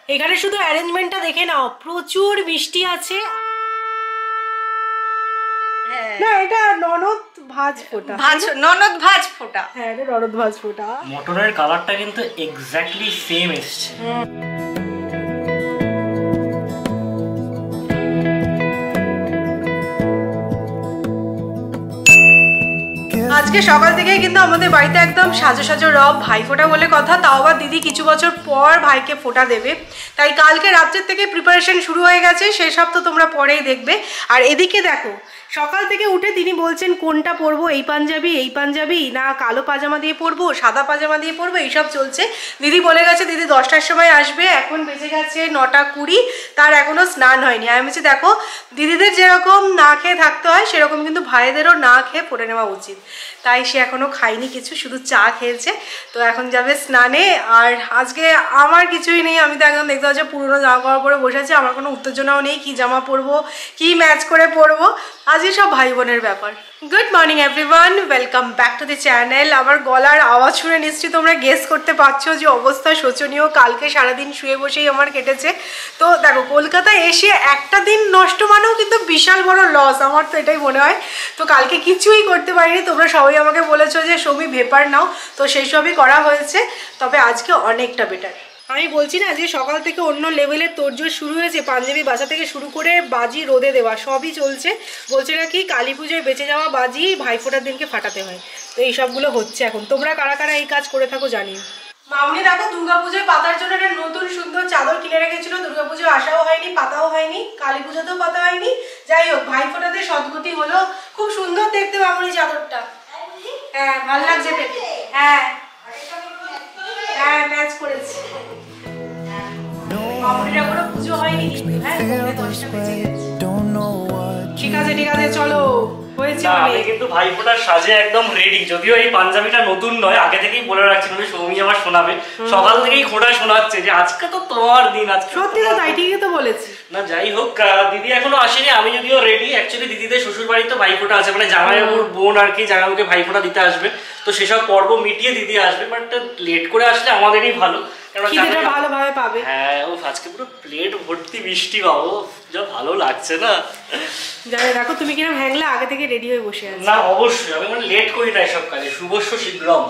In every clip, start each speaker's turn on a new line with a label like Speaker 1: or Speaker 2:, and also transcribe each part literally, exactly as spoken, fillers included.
Speaker 1: এখানে শুধু অ্যারেঞ্জমেন্টটা দেখে নাও, প্রচুর বৃষ্টি আছে। না এটা ননদ ভাজ ফোঁটা,
Speaker 2: ভাজ ননদ ভাজ ফোঁটা।
Speaker 1: হ্যাঁ এটা ননদ ভাজ ফোঁটা।
Speaker 3: মটরের কালারটা কিন্তু এক্স্যাক্টলি সেম এসছে।
Speaker 1: আজকে সকাল থেকেই কিন্তু আমাদের বাড়িতে একদম সাজো সাজো রব, ভাই ফোঁটা বলে কথা। তাও আবার দিদি কিছু বছর পর ভাইকে ফোঁটা দেবে, তাই কালকে রাত্রের থেকে প্রিপারেশন শুরু হয়ে গেছে। সেসব তো তোমরা পরেই দেখবে। আর এদিকে দেখো, সকাল থেকে উঠে তিনি বলছেন কোনটা পরবো, এই পাঞ্জাবি এই পাঞ্জাবি না কালো পাজামা দিয়ে পরবো, সাদা পাজামা দিয়ে পরবো, এইসব চলছে। দিদি বলে গেছে দিদি দশটার সময় আসবে, এখন বেজে গেছে নটা কুড়ি, তার এখনও স্নান হয়নি। আমি বলছি দেখো দিদিদের যেরকম না খেয়ে থাকতে হয় সেরকম কিন্তু ভাইদেরও না খেয়ে পড়ে নেওয়া উচিত। তাই সে এখনও খায়নি কিছু, শুধু চা খেয়েছে। তো এখন যাবে স্নানে। আর আজকে আমার কিছুই নেই, আমি তো একদম দেখতে পাচ্ছি পুরোনো জামা কাপড় পরে বসে আছি। আমার কোনো উত্তেজনাও নেই কি জামা পরবো, কি ম্যাচ করে পরবো। আজকে সব ভাই বোনের ব্যাপার। Good morning everyone, welcome back to the channel. আমার গলার আওয়াজ শুনে নিশ্চয়ই তোমরা গেস করতে পারছো যে অবস্থা শোচনীয়। কালকে সারাদিন শুয়ে বসেই আমার কেটেছে। তো দেখো কলকাতায় এসে একটা দিন নষ্ট মানেও কিন্তু বিশাল বড় লস, আমার তো এটাই মনে হয়। তো কালকে কিছুই করতে পারিনি। তোমরা সবাই আমাকে বলেছো যে সৌমি ভেপার নাও, তো সেই সবই করা হয়েছে। তবে আজকে অনেকটা বেটার। আমি বলছি না যে সকাল থেকে অন্য লেভেলের তোড়জোড় শুরু হয়েছে, পাঞ্জাবি বাসা থেকে শুরু করে বাজি রোদে দেওয়া সবই চলছে। বলছে নাকি কালী পুজোয় বেঁচে যাওয়া বাজি ভাইফোঁটার দিনকে ফাটাতে হয়। তো এই সবগুলো হচ্ছে এখন। তোমরা কারা কারা এই কাজ করে থাকো জানি। মামনি দেখো দুর্গাপুজোয় পাতার জন্য একটা নতুন সুন্দর চাদর কিনে রেখেছিল। দুর্গাপুজোয় আসাও হয়নি, পাতাও হয়নি, কালী পুজোতেও পাতা হয়নি। যাই হোক ভাইফোঁটাতে সদ্গতি হলো। খুব সুন্দর দেখতে মামনি চাদরটা। হ্যাঁ ভালো লাগছে পেটে। হ্যাঁ হ্যাঁ ম্যাচ করেছি। মামনির এখনো পুজো হয়নি। হ্যাঁ দশটা বেজে গেছে। ঠিক আছে ঠিক আছে চলো, হয়েছে
Speaker 3: আমি কিন্তু ভাইফোঁটার সাজে একদম রেডি। যদিও এই পাঞ্জাবিটা নতুন নয়, আগে থেকেই বলে রাখছিলাম যে সৌমি আমার শোনাবে। সকাল থেকেই খোঁড়া শোনাচ্ছে যে আজকে তো তোমার দিন। আজকে
Speaker 1: সত্যি তো তাই, ঠিকই তো বলেছি।
Speaker 3: না যাই হোক, দিদি এখনো আসেনি, আমি যদিও রেডি। অ্যাকচুয়ালি দিদিদের শ্বশুর বাড়িতে ভাইফোঁটা আছে, মানে জামাইবাবুর বোন আর কি জামাইবাবুকে ভাইফোঁটা দিতে আসবে। তো সেসব পর্ব মিটিয়ে দিদি আসবে, বাট লেট করে আসলে আমাদেরই ভালো,
Speaker 1: ভালোভাবে পাবে।
Speaker 3: হ্যাঁ ও আজকে পুরো প্লেট ভর্তি মিষ্টি পাবো, যা ভালো লাগছে না।
Speaker 1: জানো দেখো তুমি কিরকম হ্যাংলা, আগে থেকে রেডি হয়ে বসে আছো।
Speaker 3: না অবশ্যই, আমি মানে লেট করি না এসব কাজে। শুভস্য শীঘ্রম,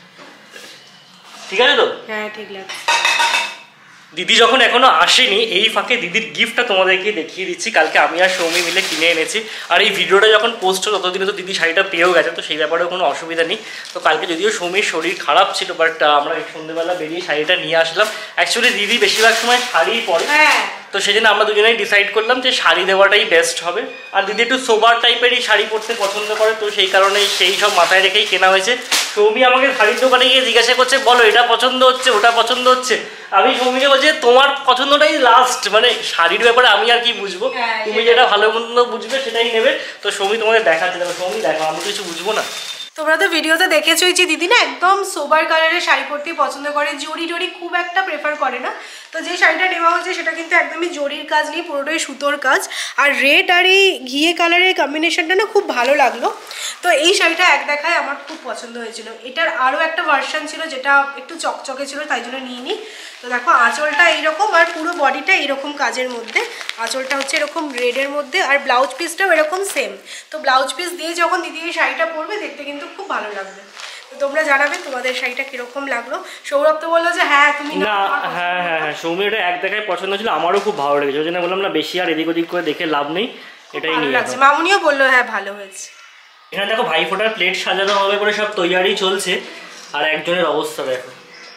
Speaker 3: ঠিক আছে তো?
Speaker 1: হ্যাঁ ঠিক লাগছে।
Speaker 3: দিদি যখন এখনো আসেনি, এই ফাঁকে দিদির গিফটটা তোমাদেরকে দেখিয়ে দিচ্ছি। কালকে আমি আর সৌমি মিলে কিনে এনেছি। আর এই ভিডিওটা যখন পোস্ট হলো ততদিনে তো দিদি শাড়িটা পেয়েও গেছে, তো সেই ব্যাপারেও কোনো অসুবিধা নেই। তো কালকে যদিও সৌমির শরীর খারাপ ছিল, বাট আমরা সন্ধ্যেবেলা বেরিয়ে শাড়িটা নিয়ে আসলাম। অ্যাকচুয়ালি দিদি বেশিরভাগ সময় শাড়িই পরে, তো সেই জন্য আমরা দুজনেই ডিসাইড করলাম যে শাড়ি দেওয়াটাই বেস্ট হবে। আর দিদি একটু সোবার টাইপেরই শাড়ি পরতে পছন্দ করে, তো সেই কারণে সেই সব মাথায় রেখেই কেনা হয়েছে। সৌমি আমাকে শাড়ির দোকানে গিয়ে জিজ্ঞাসা করছে বলো এটা পছন্দ হচ্ছে ওটা পছন্দ হচ্ছে। আমি সৌমিকে বলছি তোমার পছন্দটাই লাস্ট, মানে শাড়ির ব্যাপারে আমি আর কি বুঝবো, তুমি যেটা ভালো মন্দ বুঝবে সেটাই নেবে। তো সৌমি তোমাদের দেখাচ্ছে, দেখো সৌমি দেখো আমি কিছু বুঝবো না।
Speaker 1: তোমরা তো ভিডিওতে দেখেছোই যে দিদি না একদম সোবার কালারের শাড়ি পরতেই পছন্দ করে, জরি টরি খুব একটা প্রেফার করে না। তো যে শাড়িটা নেওয়া হচ্ছে সেটা কিন্তু একদমই জরির কাজ নেই, পুরোটাই সুতোর কাজ। আর রেড আর এই ঘিয়ে কালারের কম্বিনেশনটা না খুব ভালো লাগলো। তো এই শাড়িটা এক দেখায় আমার খুব পছন্দ হয়েছিল। এটার আরও একটা ভার্সন ছিল যেটা একটু চকচকে ছিল, তাই জন্য নিয়ে নিই। তো দেখো আঁচলটা এইরকম আর পুরো বডিটা এইরকম কাজের মধ্যে। আঁচলটা হচ্ছে এরকম রেডের মধ্যে, আর ব্লাউজ পিসটাও এরকম সেম। তো ব্লাউজ পিস দিয়ে যখন দিদি এই শাড়িটা পরবে দেখতে কিন্তু খুব ভালো লাগবে। তো তোমরা জানাবে তোমাদের শাড়িটা কিরকম লাগলো। সৌরভ তো বললো যে হ্যাঁ তুমি
Speaker 3: না, হ্যাঁ হ্যাঁ হ্যাঁ সৌমি এটা এক দেখায় পছন্দ ছিল, আমারও খুব ভালো লেগেছে। ওই জন্য বললাম না বেশি আর এদিক ওদিক করে দেখে লাভ নেই, এটাই নিয়ে
Speaker 1: লাগছে। মামুনিও বললো হ্যাঁ ভালো হয়েছে।
Speaker 3: এখানে দেখো ভাইফোঁটার প্লেট সাজানো হবে বলে সব তৈয়ারি চলছে। আর একজনের অবস্থা দেখো,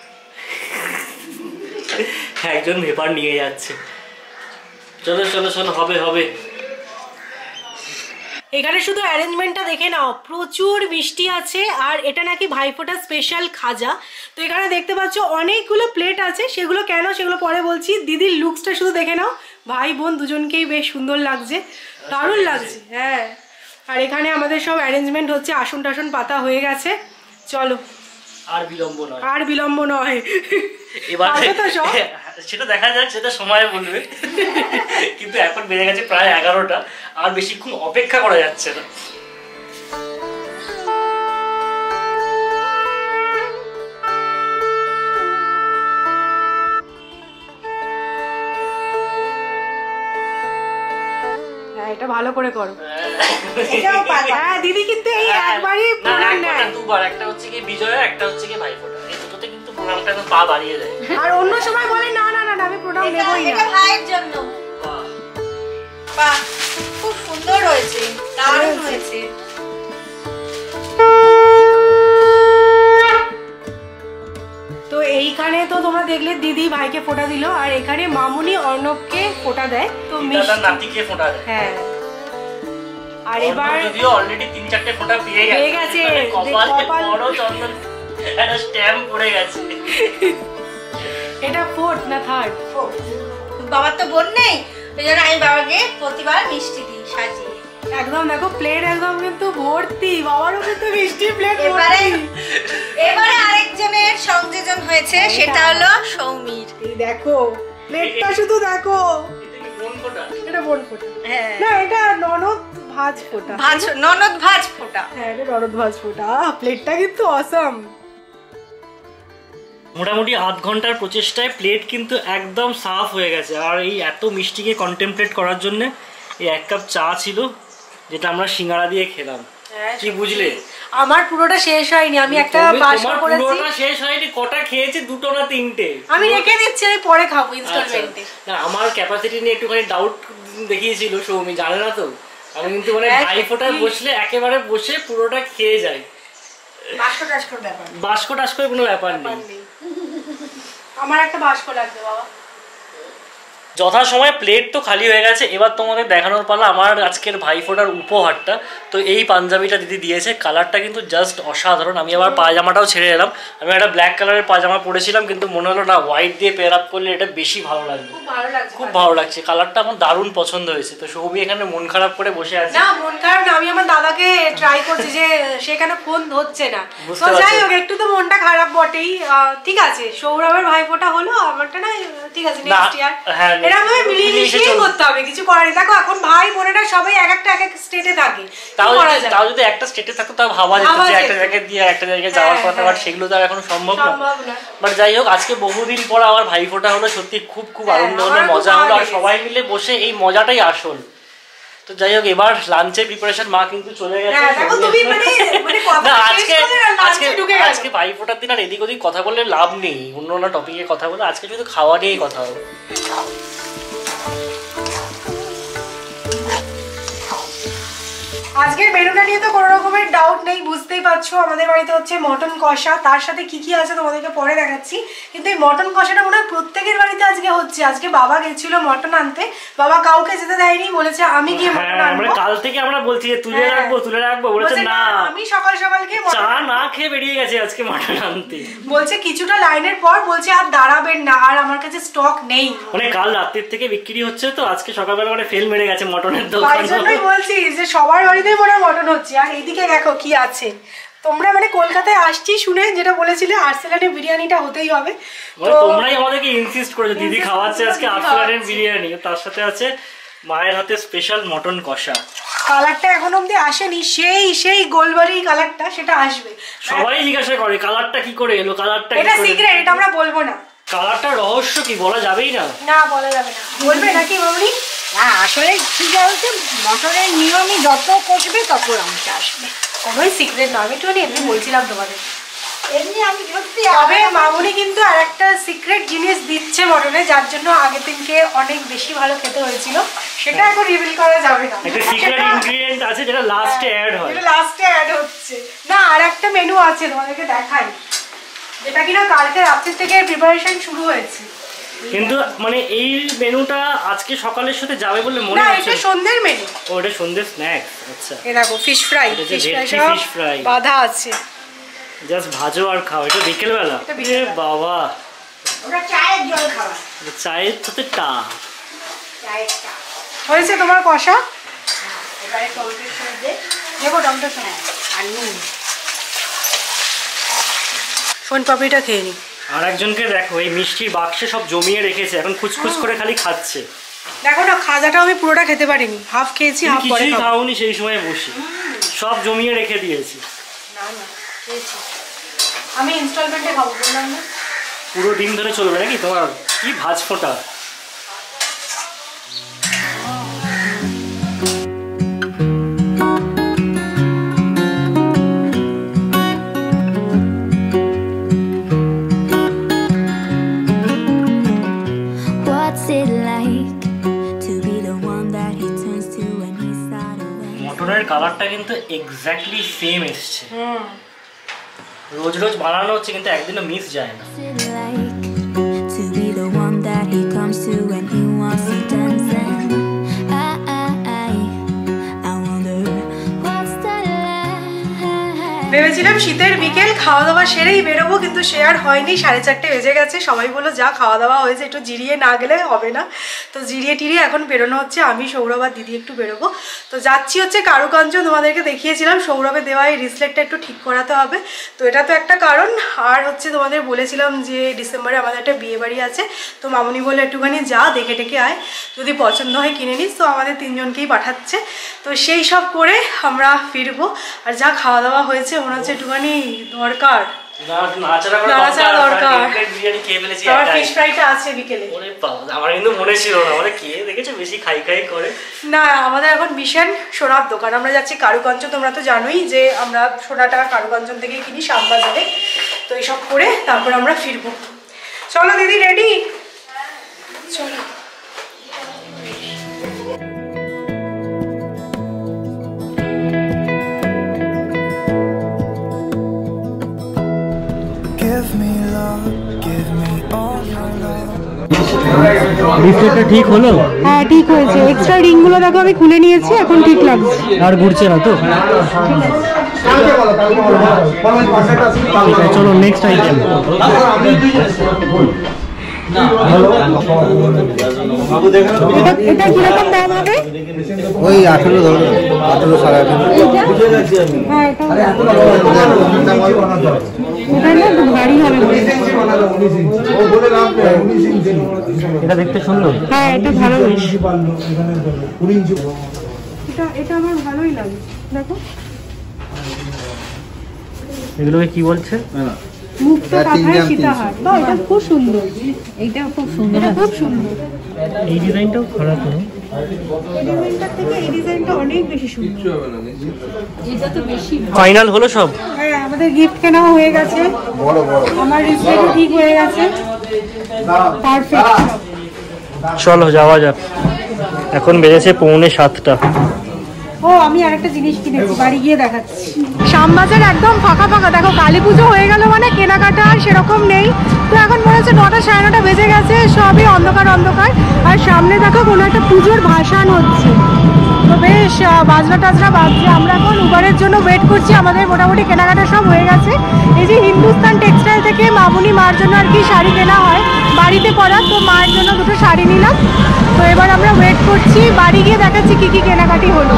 Speaker 3: একজন ভেপার নিয়ে যাচ্ছে। চলো চলো চলো, হবে হবে।
Speaker 1: এখানে শুধু অ্যারেঞ্জমেন্টটা দেখে নাও, প্রচুর বৃষ্টি আছে। আর এটা নাকি ভাইফোঁটা স্পেশাল খাজা। তো এখানে দেখতে পাচ্ছ অনেকগুলো প্লেট আছে, সেগুলো কেন সেগুলো পরে বলছি। দিদির লুকসটা শুধু দেখে নাও, ভাই বোন দুজনকেই বেশ সুন্দর লাগছে, দারুণ লাগছে। হ্যাঁ আর এখানে আমাদের সব অ্যারেঞ্জমেন্ট হচ্ছে, আসন টাসন পাতা হয়ে গেছে। চলো
Speaker 3: আর বিলম্ব নয়,
Speaker 1: আর বিলম্ব নয়।
Speaker 3: এবার সেটা দেখা যাক, সেটা সময় বলবে। কিন্তু এখন বেজে গেছে প্রায় এগারোটা, আর বেশিক্ষণ অপেক্ষা করা যাচ্ছে না।
Speaker 1: এটা ভালো করে করো।
Speaker 2: এটাও পারবা।
Speaker 1: হ্যাঁ দিদি কিন্তু এই একবারই প্রণাম নেয়।
Speaker 3: দুবার, একটা হচ্ছে কি বিজয়া, একটা হচ্ছে কি ভাইফোঁটা। এই দুটোতে কিন্তু প্রণামটা একদম পা বাড়িয়ে দেয়।
Speaker 1: আর অন্য সময় বলে না না না আমি প্রণাম নেবই না।
Speaker 2: এটা ভাইয়ের জন্য। বাহ খুব সুন্দর হয়েছে, দারুণ হয়েছে।
Speaker 1: তো এইখানে তো তোমরা দেখলে দিদি ভাইকে ফোঁটা দিল, আর এখানে মামুনি অর্ণবকে ফোঁটা দেয়। তো
Speaker 3: মিষ্টি নাতিকে ফোঁটা দেয়।
Speaker 1: হ্যাঁ আর এবার
Speaker 3: যদিও অলরেডি তিন চারটে ফোঁটা পেয়ে গেছে।
Speaker 1: পেয়ে গেছে।
Speaker 3: কপালে বড় চন্দন একটা স্ট্যাম্প পড়ে গেছে।
Speaker 1: এটা ফোর্থ না থার্ড?
Speaker 2: বাবার তো বোন নেই, ওই জন্য আমি বাবাকে প্রতিবার মিষ্টি দিই সাজিয়ে।
Speaker 1: একদম দেখো প্লেট একদম কিন্তু ভর্তি, বাবারও কিন্তু মিষ্টি প্লেট
Speaker 2: এবারে
Speaker 1: ভর্তি।
Speaker 2: এবারে আরেকজনের সংযোজন হয়েছে, সেটা হলো সৌমির।
Speaker 1: এই দেখো প্লেটটা শুধু দেখো।
Speaker 3: এটা কি বোন ফোঁটা?
Speaker 1: এটা বোন ফোঁটা।
Speaker 2: হ্যাঁ
Speaker 1: না এটা ননদ ভাজ ফোঁটা।
Speaker 2: ভাজ ননদ ভাজ ফোঁটা।
Speaker 1: হ্যাঁ এটা ননদ ভাজ ফোঁটা। প্লেটটা কিন্তু অসাম।
Speaker 3: মোটামুটি আধ ঘন্টার প্রচেষ্টায় প্লেট কিন্তু একদম সাফ হয়ে গেছে। আর এই এত মিষ্টিকে কন্টেমপ্লেট করার জন্য এই এক কাপ চা ছিল, যেটা আমরা সিঙ্গারা দিয়ে খেলাম। কি বুঝলে?
Speaker 1: আমার পুরোটা শেষ হয়নি, আমি একটা বাসা করেছি।
Speaker 3: পুরোটা শেষ হয়নি, কটা খেয়েছি? দুটো না তিনটে।
Speaker 1: আমি রেখে দিচ্ছি, আমি পরে খাবো ইনস্টলমেন্টে।
Speaker 3: না আমার ক্যাপাসিটি নিয়ে একটুখানি ডাউট দেখিয়েছিল সৌমি, জানে না তো। আমি কিন্তু মানে ভাইফোঁটায় বসলে একেবারে বসে পুরোটা খেয়ে যাই।
Speaker 2: বাস্ক টাস্কর ব্যাপার,
Speaker 3: বাস্ক টাস্কর কোনো ব্যাপার নেই।
Speaker 1: আমার একটা বাস্ক লাগবে বাবা।
Speaker 3: যথা সময় প্লেট তো খালি হয়ে গেছে। এবার তোমাদের দেখানোর পালা আমার আজকের ভাইফোঁটার উপহারটা। তো এই পাঞ্জাবিটা দিদি দিয়েছে, কালারটা কিন্তু জাস্ট অসাধারণ। আমি আবার পায়জামাটাও ছেড়ে এলাম। আমি একটা ব্ল্যাক কালারের পায়জামা পরেছিলাম, কিন্তু মনে হলো না হোয়াইট দিয়ে পেয়ার আপ করলে এটা বেশি ভালো লাগবে।
Speaker 1: খুব ভালো লাগছে,
Speaker 3: খুব ভালো লাগছে, কালারটা আমার দারুণ পছন্দ হয়েছে। তো সৌমি এখানে মন খারাপ করে বসে আছে।
Speaker 1: না মন খারাপ না, আমি আমার দাদাকে ট্রাই করছি যে সেখানে ফোন ধরছে না। তো যাই হোক একটু তো মনটা খারাপ বটেই। ঠিক আছে সৌরভের ভাইফোঁটা হলো, আমারটা না ঠিক আছে নেক্সট ইয়ার এরকম ভাবে মিলিয়ে মিশিয়ে করতে হবে, কিছু করার নেই। দেখো এখন ভাই বোনেরা সবাই এক একটা এক এক স্টেটে থাকে,
Speaker 3: তাও তাও যদি একটা স্টেটে থাকতো তাও ভাবা যেত যে একটা জায়গায় দিয়ে একটা জায়গায় যাওয়ার কথা, বাট সেগুলো তো আর এখন সম্ভব না। বাট যাই হোক আজকে বহুদিন পর আমার ভাইফোঁটা হলো, সত্যি খুব খুব আনন্দ হলো, মজা হলো, আর সবাই মিলে বসে এই মজাটাই আসল। তো যাই হোক এবার লাঞ্চের প্রিপারেশন মা কিন্তু চলে গেছে। না আজকে আজকে আজকে ভাইফোঁটার দিন আর এদিক ওদিক কথা বললে লাভ নেই, অন্য অন্য টপিকে কথা বলে আজকে শুধু খাওয়া নিয়েই কথা হবে।
Speaker 1: আজকের মেনুটা নিয়ে তো কোনো রকমের ডাউট নেই, বুঝতেই পারছো আমাদের বাড়িতে হচ্ছে মটন কষা। তার সাথে কি কি আছে তোমাদেরকে পরে দেখাচ্ছি, কিন্তু এই মটন কষাটা মনে হয় প্রত্যেকের বাড়িতে আজকে হচ্ছে। আজকে বাবা গেছিল মটন আনতে, বাবা কাউকে যেতে দেয়নি, বলেছে আমি গিয়ে মটন আনবো।
Speaker 3: কাল থেকে আমরা বলছি যে তুলে রাখবো তুলে রাখবো, বলেছে না
Speaker 1: আমি সকাল সকাল খেয়ে
Speaker 3: চা না খেয়ে বেরিয়ে গেছে আজকে মটন আনতে।
Speaker 1: বলছে কিছুটা লাইনের পর বলছে আর দাঁড়াবেন না, আর আমার কাছে স্টক নেই।
Speaker 3: মানে কাল রাতের থেকে বিক্রি হচ্ছে, তো আজকে সকালবেলা মানে ফেল মেরে গেছে মটনের দোকান।
Speaker 1: তাই জন্যই বলছি যে সবার বাড়িতেই মনে মটন হচ্ছে। আর এইদিকে দেখো কি আছে, তোমরা মানে কলকাতায় আসছি শুনে যেটা বলেছিলে আর্সেলানের বিরিয়ানিটা হতেই হবে,
Speaker 3: মানে তোমরাই আমাদেরকে ইনসিস্ট করেছো দিদি খাওয়াচ্ছে আজকে আর্সেলানের বিরিয়ানি, তার সাথে আছে মায়ের হাতে স্পেশাল মটন কষা।
Speaker 1: কালারটা এখন অবধি আসেনি, সেই সেই গোলবাড়ি কালারটা সেটা আসবে।
Speaker 3: সবাই জিজ্ঞাসা করে কালারটা কি করে এলো, কালারটা
Speaker 1: এটা সিক্রেট, এটা আমরা বলবো না।
Speaker 3: কালারটা রহস্য কি বলা যাবেই না?
Speaker 1: না বলা যাবে না, বলবে নাকি মামনি?
Speaker 2: না আসলে কি বলতে মটরের নিয়মই যত কষবে তত রঙটা আসবে,
Speaker 1: কোনোই সিক্রেট না, আমি একটুখানি এমনি বলছিলাম তোমাদের।
Speaker 2: এমনি আমি সত্যি।
Speaker 1: তবে মামুনি কিন্তু আর একটা সিক্রেট জিনিস দিচ্ছে মটনে, যার জন্য আগের দিনকে অনেক বেশি ভালো খেতে হয়েছিল, সেটা এখন রিভিল করা যাবে না।
Speaker 3: একটা সিক্রেট ইনগ্রেডিয়েন্ট আছে যেটা লাস্টে অ্যাড হয়,
Speaker 1: এটা লাস্টে অ্যাড হচ্ছে। না আর একটা মেনু আছে তোমাদেরকে দেখাই, যেটা কিনা কালকে রাত্রি থেকে প্রিপারেশন শুরু হয়েছে।
Speaker 3: কিন্তু মানে এই মেনুটা আজকে সকালের সাথে যাবে বলে মনে হচ্ছে।
Speaker 1: না এটা সন্ধ্যের মেনু।
Speaker 3: ও এটা সন্ধ্যের স্ন্যাক্স। আচ্ছা
Speaker 1: এই দেখো ফিশ ফ্রাই, ফিশ ফ্রাই বাঁধা আছে,
Speaker 3: জাস্ট ভাজো আর খাও। এটা বিকেল বেলা? এ বাবা
Speaker 2: ওটা চায়ের জল খাওয়া,
Speaker 3: চায়ের সাথে টা।
Speaker 2: চায়ের চা
Speaker 1: হয়েছে তোমার কষা?
Speaker 2: এবারে টমেটোর সঙ্গে
Speaker 1: দেখো টমেটোর সঙ্গে
Speaker 2: আর নুন।
Speaker 1: ফোন পাপড়িটা খেয়ে নি।
Speaker 3: আর একজনকে দেখো এই মিষ্টির বাক্সে সব জমিয়ে রেখেছে, এখন খুচখুচ করে খালি খাচ্ছে।
Speaker 1: দেখো না খাজাটাও আমি পুরোটা খেতে পারিনি, হাফ খেয়েছি হাফ পরে
Speaker 3: কিছুই খাওনি সেই সময় বসে, সব জমিয়ে রেখে দিয়েছি।
Speaker 1: না না খেয়েছি আমি, ইনস্টলমেন্টে খাবো বললাম না।
Speaker 3: পুরো দিন ধরে চলবে নাকি তোমার? কি ভাজ ফোঁটা।
Speaker 4: What's it like to be the one that he turns to when he's sad away?
Speaker 3: মটনের কালারটা কিন্তু এক্স্যাক্টলি সেম এসছে। রোজ রোজ বানানো হচ্ছে কিন্তু একদিনও মিস যায় না।
Speaker 4: What's it like to be the one that he comes to when he wants to dance? And I, I, I, I wonder what's that like?
Speaker 1: ভেবেছিলাম শীতের বিকেল খাওয়া দাওয়া সেরেই বেরোবো, কিন্তু সে আর হয়নি। সাড়ে চারটে বেজে গেছে। সবাই বললো যা খাওয়া দাওয়া হয়েছে একটু জিরিয়ে না গেলে হবে না। তো জিরিয়ে টিরিয়ে এখন বেরোনো হচ্ছে। আমি সৌরভ আর দিদি একটু বেরোবো। তো যাচ্ছি হচ্ছে কারুকাঞ্চন, তোমাদেরকে দেখিয়েছিলাম সৌরভের দেওয়া এই রিসলেটটা একটু ঠিক করাতে হবে। তো এটা তো একটা কারণ। আর হচ্ছে তোমাদের বলেছিলাম যে ডিসেম্বরে আমাদের একটা বিয়ে বাড়ি আছে, তো মামুনি বলে একটুখানি যা দেখে টেকে আয়, যদি পছন্দ হয় কিনে নিস। তো আমাদের তিনজনকেই পাঠাচ্ছে। তো সেই সব করে আমরা ফিরবো। আর যা খাওয়া দাওয়া হয়েছে মনে হচ্ছে একটুখানি দরকার না। আমাদের এখন ভীষণ সোনার দোকান, আমরা যাচ্ছি কারুকাঞ্চন। তোমরা তো জানোই যে আমরা সোনাটা কারুকাঞ্চন থেকে কিনি শ্যামবাজারে। তো এইসব করে তারপর আমরা ফিরবো। চলো দিদি, রেডি? চলো।
Speaker 3: রিসলেটটা ঠিক হলো?
Speaker 1: হ্যাঁ ঠিক হয়েছে। এক্সট্রা রিংগুলো দেখো আমি খুলে নিয়েছি, এখন ঠিক লাগছে।
Speaker 3: আর ঘুরছে না তো? ঠিক আছে, চলো নেক্সট আইটেম।
Speaker 1: এটা কিরকম দাম হবে?
Speaker 5: ওই আঠেরো ধরো, আঠেরো সাড়ে আঠেরো।
Speaker 1: হ্যাঁ এটা ভারী হবে।
Speaker 3: এটা দেখতে সুন্দর।
Speaker 1: হ্যাঁ এটা ভালো। এটা এটা আমার ভালোই লাগে। দেখো
Speaker 3: এগুলোকে কি বলছে?
Speaker 1: মুক্ত কাঁথায় সীতাহার। বাহ, এটা খুব সুন্দর। এইটা খুব সুন্দর, খুব সুন্দর।
Speaker 3: এই ডিজাইনটাও খারাপ নয়।
Speaker 1: এই ডিজাইনটার থেকে এই ডিজাইনটা অনেক বেশি সুন্দর। এটা তো বেশি
Speaker 3: ফাইনাল হলো সব?
Speaker 1: হ্যাঁ আমাদের গিফট কেনাও হয়ে গেছে, আমার রিসলেটও ঠিক হয়ে গেছে। পারফেক্ট।
Speaker 3: চলো যাওয়া যাক। এখন বেজেছে পৌনে সাতটা।
Speaker 1: ও আমি আরেকটা জিনিস কিনেছি, বাড়ি গিয়ে দেখাচ্ছি। শ্যামবাজার একদম ফাঁকা ফাঁকা। দেখো কালী পুজো হয়ে গেল মানে কেনাকাটা আর সেরকম নেই। তো এখন মনে হচ্ছে নটা সাড়ে নটা বেজে গেছে, সবই অন্ধকার অন্ধকার। আর সামনে দেখো কোনো একটা পুজোর ভাসান হচ্ছে। তো বেশ বাজনা টাজনা বাজছে। আমরা এখন উবারের জন্য ওয়েট করছি। আমাদের মোটামুটি কেনাকাটা সব হয়ে গেছে। এই যে হিন্দুস্তান টেক্সটাইল থেকে মামুনি মার জন্য আর কি শাড়ি কেনা হয় বাড়িতে পরার, তো মায়ের জন্য দুটো শাড়ি নিলাম। তো এবার আমরা ওয়েট করছি, বাড়ি গিয়ে দেখাচ্ছি কি কি কেনাকাটি হলো।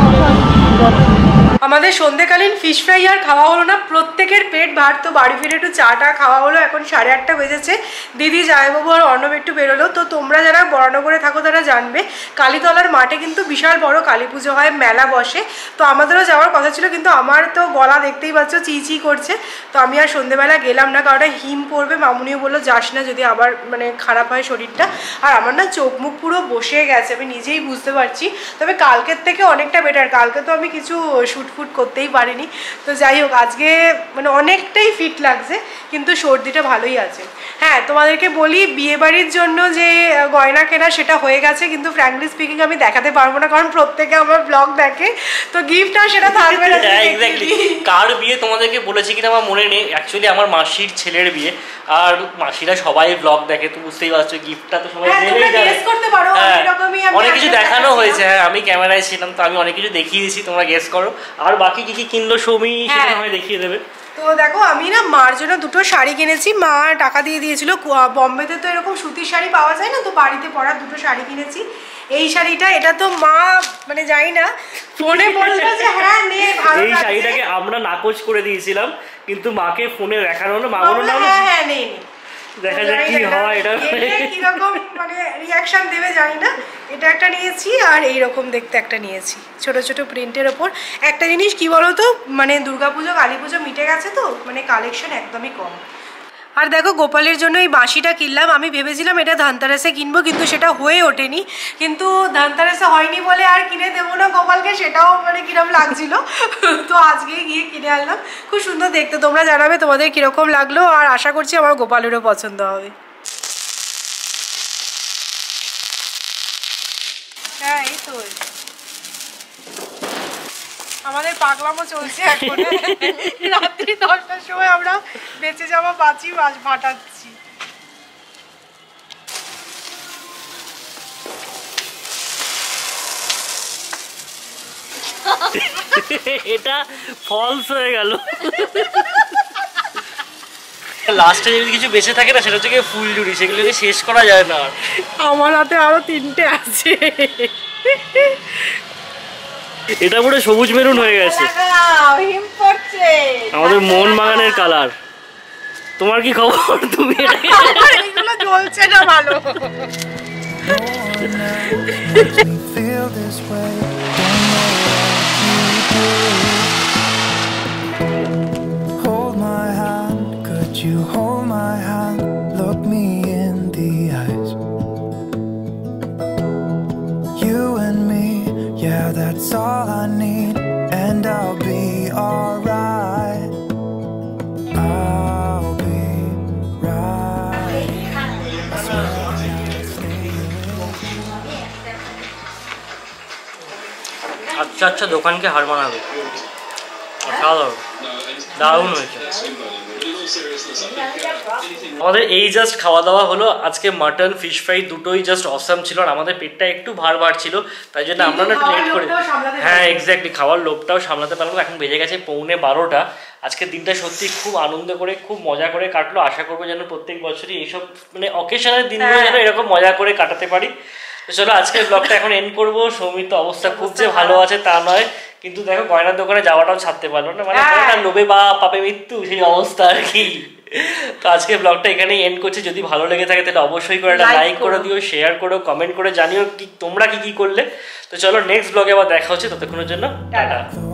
Speaker 1: আমাদের সন্ধ্যেকালীন ফিশ ফ্রাই আর খাওয়া হলো না, প্রত্যেকের পেট ভার। তো বাড়ি ফিরে একটু চাটা খাওয়া হলো। এখন সাড়ে আটটা বেজেছে। দিদি, জামাইবাবু আর অর্ণব একটু বেরোলো। তো তোমরা যারা বরানগরে থাকো তারা জানবে কালীতলার মাঠে কিন্তু বিশাল বড় কালী পুজো হয়, মেলা বসে। তো আমাদেরও যাওয়ার কথা ছিল, কিন্তু আমার তো গলা দেখতেই পাচ্ছ চি চি করছে। তো আমি আর সন্ধ্যেবেলা গেলাম না, কারণ হিম পড়বে। মামুনিও বললো যাস না, যদি আবার মানে খারাপ হয় শরীরটা। আর আমার না চোখ মুখ পুরো বসে গেছে, আমি নিজেই বুঝতে পারছি। তবে কালকের থেকে অনেকটা বেটার। কালকে তো আমি কিছু শুট ফুট করতেই পারিনি। তো যাই হোক, আজকে মানে অনেকটাই ফিট লাগছে, কিন্তু সর্দিটা ভালোই আছে। হ্যাঁ তোমাদেরকে বলি, বিয়েবাড়ির জন্য যে গয়না কেনা সেটা হয়ে গেছে, কিন্তু ফ্র্যাঙ্কলি স্পিকিং আমি দেখাতে পারবো না, কারণ প্রত্যেকে আমার ব্লগ দেখে। তো গিফট আর সেটা থাকবে না।
Speaker 3: কার বিয়ে তোমাদেরকে বলেছি কিনা আমার মনে নেই। অ্যাকচুয়ালি আমার মাসির ছেলের বিয়ে, আর মাসিরা সবাই ব্লগ দেখে, তো বুঝতেই পারছো গিফটটা তো সবাই জেনেই যাবে। অনেক কিছু দেখানো হয়েছে। হ্যাঁ আমি ক্যামেরায় ছিলাম, তো আমি অনেক কিছু দেখিয়ে দিয়েছি, তোমরা গেস করো। আর বাকি কি কি কিনলো সৌমি সেটা আমি দেখিয়ে দেবে।
Speaker 1: তো দেখো আমি না মার জন্য দুটো শাড়ি কিনেছি। মা টাকা দিয়ে দিয়েছিল। বম্বেতে তো এরকম সুতির শাড়ি পাওয়া যায় না, তো বাড়িতে পরার দুটো শাড়ি কিনেছি। এই শাড়িটা, এটা তো মা মানে যাই না ফোনে বললো যে হ্যাঁ নে ভালো।
Speaker 3: এই শাড়িটাকে আমরা নাকচ করে দিয়েছিলাম, কিন্তু মাকে ফোনে দেখানো হলো। মা বলল
Speaker 1: হ্যাঁ হ্যাঁ নে নে,
Speaker 3: দেখা যাক কি হয়। এটা
Speaker 1: কিরকম মানে রিয়াকশন দেবে জানি না। এটা একটা নিয়েছি, আর এইরকম দেখতে একটা নিয়েছি ছোট ছোট প্রিন্টের ওপর। একটা জিনিস কি বলো তো, মানে দুর্গাপুজো কালী পুজো মিটে গেছে, তো মানে কালেকশন একদমই কম। আর দেখো গোপালের জন্য এই বাঁশিটা কিনলাম। আমি ভেবেছিলাম এটা ধানতেরাসে কিনবো, কিন্তু সেটা হয়ে ওঠেনি। কিন্তু ধানতেরাসে হয়নি বলে আর কিনে দেবো না গোপালকে, সেটাও মানে কিরম লাগছিল। তো আজকে গিয়ে কিনে আনলাম। খুব সুন্দর দেখতে। তোমরা জানাবে তোমাদের কিরকম লাগলো, আর আশা করছি আমার গোপালেরও পছন্দ হবে। হয়েছে। আমাদের পাগলামো চলছে এখন। রাত্রি দশটার সময় আমরা বেঁচে যাওয়া বাঁচি মাছ ভাটাচ্ছি।
Speaker 3: এটা ফলস হয়ে গেল। লাস্টে যদি কিছু বেঁচে থাকে না সেটা হচ্ছে গিয়ে ফুলঝুরি, সেগুলোকে শেষ করা যায় না।
Speaker 1: আমার হাতে আরো তিনটে আছে।
Speaker 3: এটা পুরো সবুজ মেরুন হয়ে গেছে,
Speaker 2: হিম পড়ছে
Speaker 3: আমাদের মন বাগানের কালার। তোমার কি খবর? তুমি
Speaker 1: আমার এগুলো জ্বলছে না ভালো।
Speaker 6: Feel this way, hold my hand, could you hold my hand, look me in the eyes, you and me, yeah, that's all I need, and I'll be alright, I'll be right, I swear I'll stay with you.
Speaker 3: আচ্ছা আচ্ছা দোকানকে হার মানাবে, অসাধারণ, দারুণ হয়েছে। আমাদের এই just খাওয়া দাওয়া হলো। আজকে মাটন ফিশ ফ্রাই দুটোই জাস্ট অসাম ছিল, আর আমাদের পেটটা একটু ভার ভার ছিল, তাই জন্য আমরা না একটু লেট করে, হ্যাঁ এক্স্যাক্টলি খাওয়ার লোভটাও সামলাতে পারলাম। এখন বেজে গেছে পৌনে বারোটা। আজকের দিনটা সত্যি খুব আনন্দ করে খুব মজা করে কাটলো। আশা করবো যেন প্রত্যেক বছরই এইসব মানে অকেশনের দিনগুলো যেন এরকম মজা করে কাটাতে পারি। তো চলো আজকের ব্লগটা এখন এন্ড করবো। সৌমির তো অবস্থা খুব যে ভালো আছে তা নয়, কিন্তু দেখো গয়নার দোকানে যাওয়াটাও ছাড়তে পারলো না, মানে লোভে বা পাপে মৃত্যু সেই অবস্থা আর কি। তো আজকে ব্লগটা এখানেই এন্ড করছি। যদি ভালো লেগে থাকে তাহলে অবশ্যই করে একটা লাইক করে দিও, শেয়ার করো, কমেন্ট করে জানিও কি তোমরা কি কি করলে। তো চলো নেক্সট ব্লগে আবার দেখা হচ্ছে, ততক্ষণের জন্য টাটা।